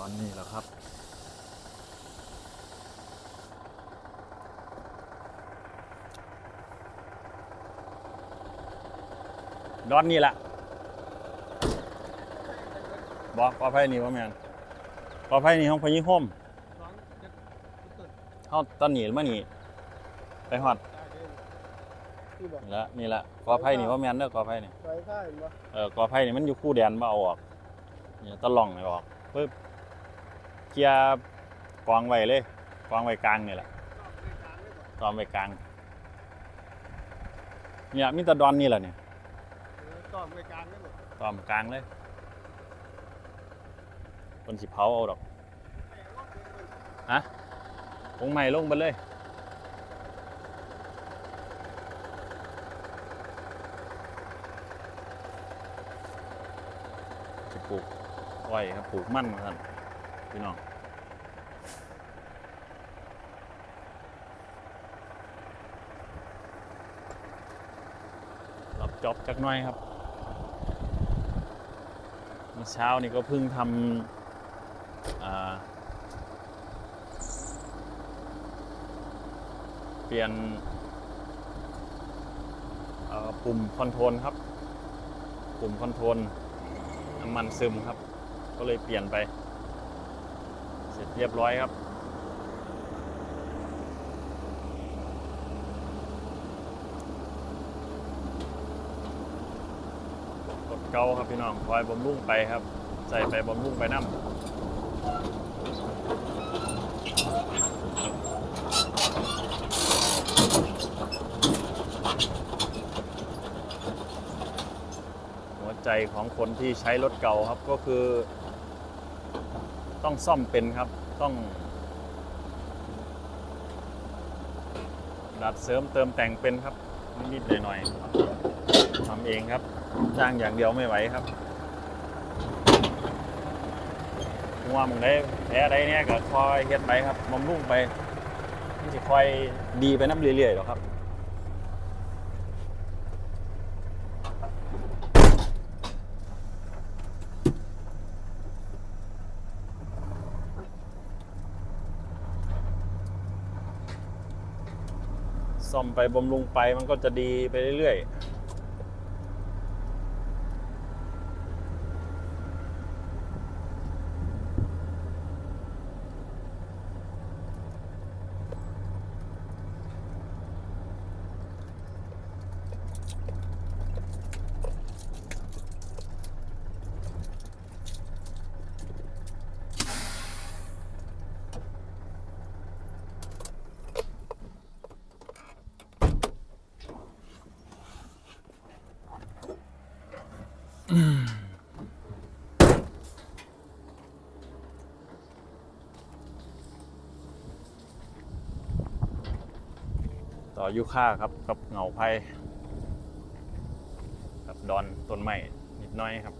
อนนี้แหละครับดอนนี่แหละบอกกอไผ่นี่ว่าแมนกอไผ่นี่ห้องพญิห่มเขาตอนหนีมาหนีไปหอดแล้วนี่แหละกอไผ่นี่ว่าแมนเด้อกอไผ่นี่กอไผ่นี่มันอยู่คู่แดนมาเอาออกเนี่ยตะล่องเลยออกปึ๊บเกียร์กองไว้เลยกองไว้กลางนี่แหละกองไว้กลางเนี่ยมิตรดอนนี่แหละเนี่ยตอมไว้กลางเลยตอมกลางเลยคนสิเผาเอาดอกฮะคงใหม่ลงไปเลยจะปลูกอ้อยครับปลูกมั่นครับพี่น้องรับจ็อบจักหน่อยครับเมื่อเช้านี่ก็เพิ่งทำเปลี่ยนปุ่มคอนโทรลครับปุ่มคอนโทรลน้ำมันซึมครับก็เลยเปลี่ยนไปเสร็จเรียบร้อยครับกดเกาครับพี่น้องคอยบำรุงไปครับใส่ไปบำรุงไปน้ำใจของคนที่ใช้รถเก่าครับก็คือต้องซ่อมเป็นครับต้องดัดเสริมเติมแต่งเป็นครับนิดๆหน่อยๆทำเองครับจ้างอย่างเดียวไม่ไหวครับหัวมึงได้แผลใดเนี่ยก็คอยเฮ็ดไปครับบำรุงไปมันจะคอยดีไปน้ำเรื่อยๆหรอครับซ่อมไปบำรุงไปมันก็จะดีไปเรื่อยๆต่อยูค่าครับกับเหงาไผ่กับดอนต้นไม้นิดน้อยครับ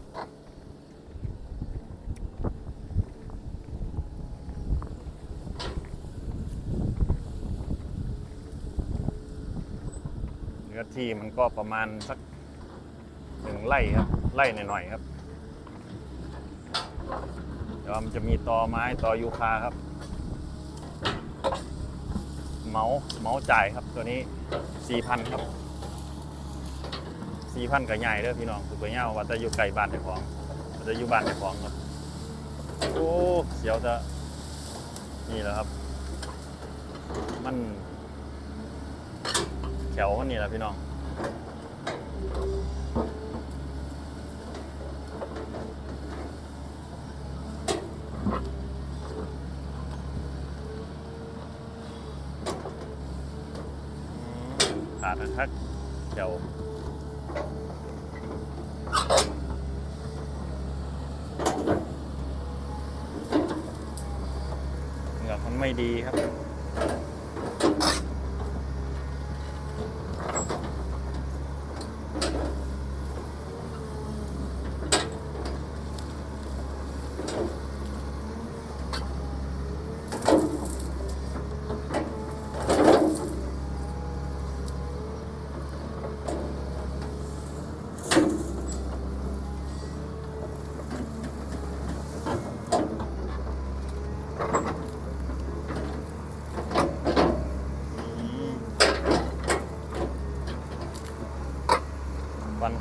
เนื้อที่มันก็ประมาณสัก1 ไร่ครับไร่หน่อยๆครับเดี๋ยวมันจะมีตอไม้ตอยูคาครับเมาจ่ายครับตัวนี้ 4,000 ครับ 4,000 กับใหญ่เด้อพี่น้องคือไปเงาว่าจะอยู่ไกลบ้านเจ้าของว่าจะอยู่บ้านเจ้าของครับโอ้เสียวจะนี่แหละครับมันแถวมันนี่แหละพี่น้องขาดนะครับเดี๋ยวเหงือกมันไม่ดีครับ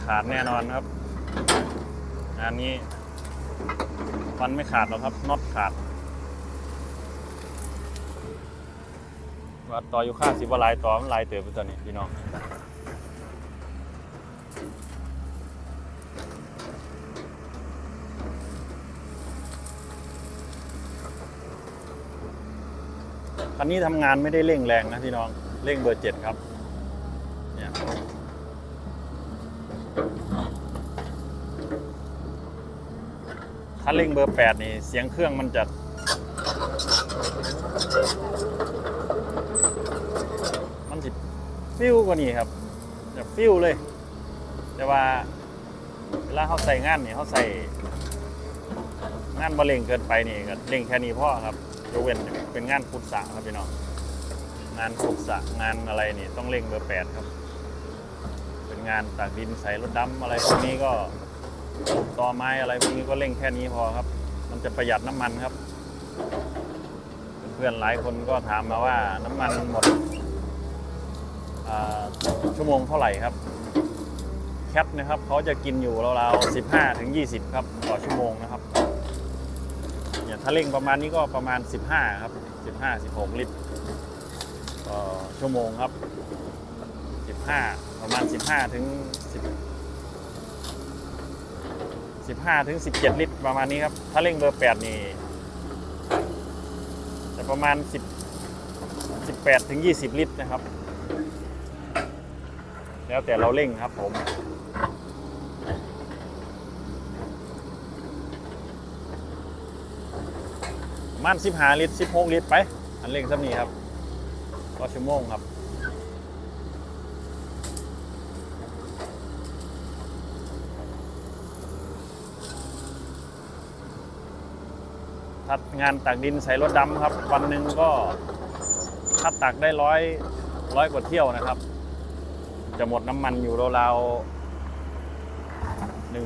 ขาดแน่นอนครับงานนี้ฟันไม่ขาดหรอกครับน็อตขาดวัดต่ออยู่ข้างสิบว่าลายต่อมันลายเติบไปตัวนี้พี่น้องคันนี้ทำงานไม่ได้เร่งแรงนะพี่น้องเร่งเบอร์7ครับเนี่ยถ้าเร่งเบอร์8นี่เสียงเครื่องมันจะฟิวกว่านี้ครับจะฟิวเลยแต่ว่าเวลาเขาใส่งานนี่เขาใส่งานบะเร่งเกินไปนี่ก็เร่งแค่นี้พอครับยกเว้นเป็นงานขุดสระครับพี่น้องงานขุดสระงานอะไรนี่ต้องเร่งเบอร์8ครับเป็นงานตากดินใส่รถดำอะไรพวกนี้ก็ต่อไม้อะไรพวกนี้ก็เร่งแค่นี้พอครับมันจะประหยัดน้ำมันครับเพื่อนหลายคนก็ถามมาว่าน้ำมันหมดชั่วโมงเท่าไหร่ครับแคปนะครับเขาจะกินอยู่ราวๆ15 ถึง 20ครับต่อชั่วโมงนะครับเนี่ยถ้าเร่งประมาณนี้ก็ประมาณ15ครับ16 ลิตรต่อชั่วโมงครับ15ประมาณ15 ถึง 17 ลิตรประมาณนี้ครับถ้าเร่งเบอร์8นี่จะประมาณ18 ถึง 20 ลิตรนะครับแล้วแต่เราเร่งครับผมมัน15 ลิตร16 ลิตรไปอันเร่งสักนี้ครับต่อชั่วโมงครับถ้างานตักดินใส่รถดำครับวันหนึ่งก็ถ้าตักได้ร้อยกว่าเที่ยวนะครับจะหมดน้ำมันอยู่ราวๆ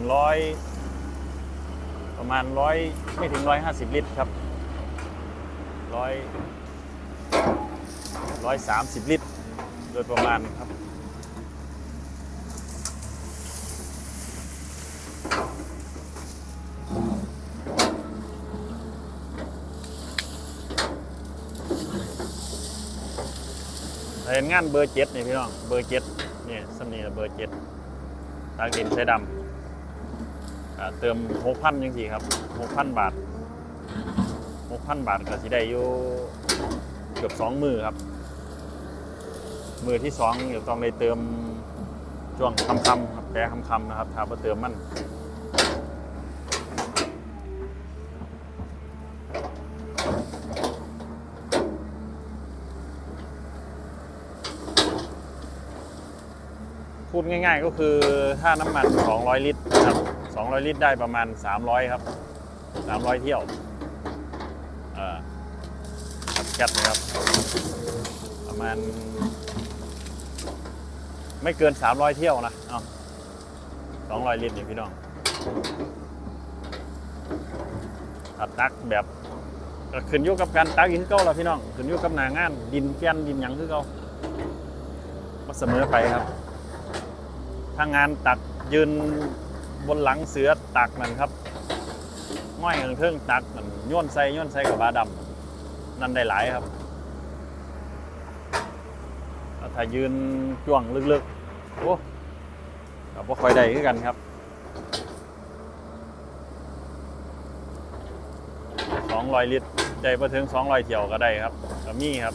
100ประมาณ100ไม่ถึง150 ลิตรครับ130 ลิตรโดยประมาณครับเห็นงานเบอร์7นี่พี่น้องเบอร์7นี่สำนีเบอร์7ตากดินใช้ดำเติม 6,000 ยังสิครับ 6,000 บาท 6,000 บาทก็สิได้อยู่เกือบ2 มือครับมือที่2เดี๋ยวต้องได้เติมช่วงค่ำๆครับแปรค่ำๆนะครับถ้าบ่เติมมันพูดง่ายๆก็คือถ้าน้ำมัน200 ลิตรครับ200 ลิตรได้ประมาณ300ครับ300 เที่ยวครับแก๊สนะครับประมาณไม่เกิน300 เที่ยวนะ200 ลิตรนี่พี่น้องถ้าตักแบบขึ้นอยู่กับการตักขึ้นเก่าแล้วพี่น้องขึ้นอยู่กับหน้างานดินแก่นดินหยังคือเก่าก็เสมอไปครับถ้างานตักยืนบนหลังเสือตักนั่นครับง่อยเครื่องตักนั่นโยนใส่กับบาดำนั่นได้หลายครับถ้ายืนจ้วงลึกๆโอ้กับว่าคอยได้คือกันครับ200 ลิตรใจพอถึง200 เที่ยวก็ได้ครับก็มีครับ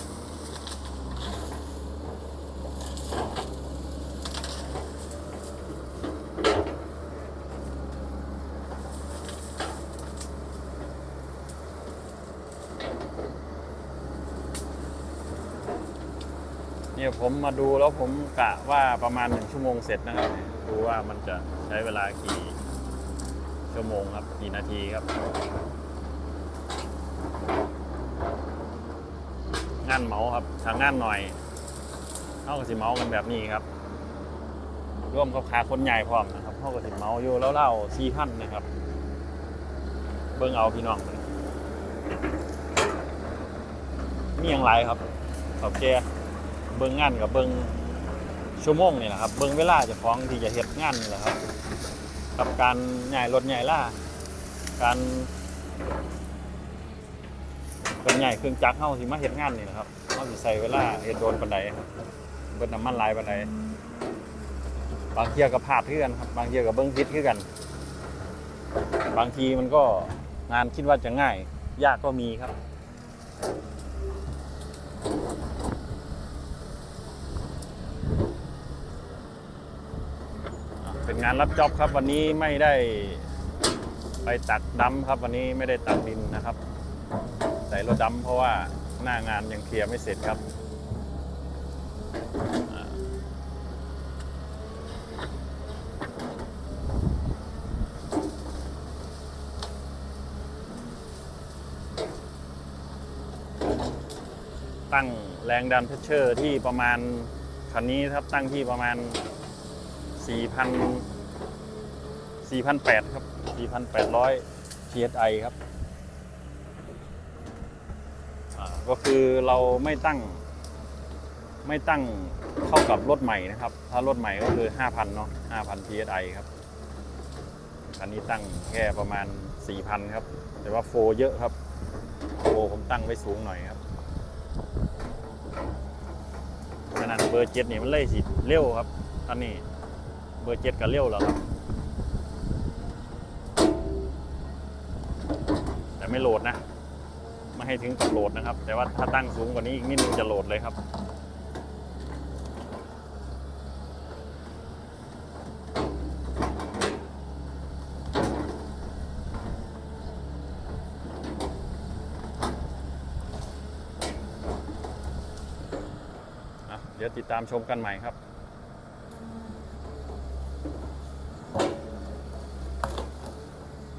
เนี่ยผมมาดูแล้วผมกะว่าประมาณ1 ชั่วโมงเสร็จนะครับดูว่ามันจะใช้เวลากี่ชั่วโมงครับกี่นาทีครับงานเหมาครับทางงานหน่อยเขาก็สิเหมากันแบบนี้ครับร่วมกับค่าคนใหญ่พร้อมนะครับเขาก็สิเหมาอยู่แล้วเล่า4,000นะครับเบิ่งเอาพี่น้องมีอย่างไรครับขอบแกเบิ่งงานกับเบิ่งชั่วโมงนี่แหละครับเบิ่งเวลาเจะฟ้าของที่จะเฮ็ดงานนี่แหละครับกับการย้ายรถย้ายล่าการเป็นใหญ่เครื่องจักรเฮาสิมาเฮ็ดงานนี่นะครับเฮาสิใช้เวลาเฮ็ดโดนปานใดเบิดน้ำมันหลายปานใดบางเที่ยก็พลาดคือกันครับบางเที่ยก็เบิ่งผิดคือกันบางทีมันก็งานคิดว่าจะง่ายยากก็มีครับเป็นงานรับจ็อบครับวันนี้ไม่ได้ไปตักดำครับวันนี้ไม่ได้ตักดินนะครับใส่รถดำเพราะว่าหน้างานยังเคลียร์ไม่เสร็จครับตั้งแรงดันเพชเชอร์ที่ประมาณคันนี้ครับตั้งที่ประมาณ 4,800 ครับ 4,800 psi ครับก็คือเราไม่ตั้งเข้ากับรถใหม่นะครับถ้ารถใหม่ก็คือ 5,000 เนาะ 5,000 psi ครับคันนี้ตั้งแค่ประมาณ 4,000 ครับแต่ว่าโฟเยอะครับโฟผมตั้งไว้สูงหน่อยครับขนาดเบอร์7นี่มันเลยสิเร็วครับตอนนี้เบอร์7ก็เร็วแล้วครับแต่ไม่โหลดนะไม่ให้ถึงกับโหลดนะครับแต่ว่าถ้าตั้งสูงกว่านี้อีกนิดนึงจะโหลดเลยครับเดี๋ยวติดตามชมกันใหม่ครับ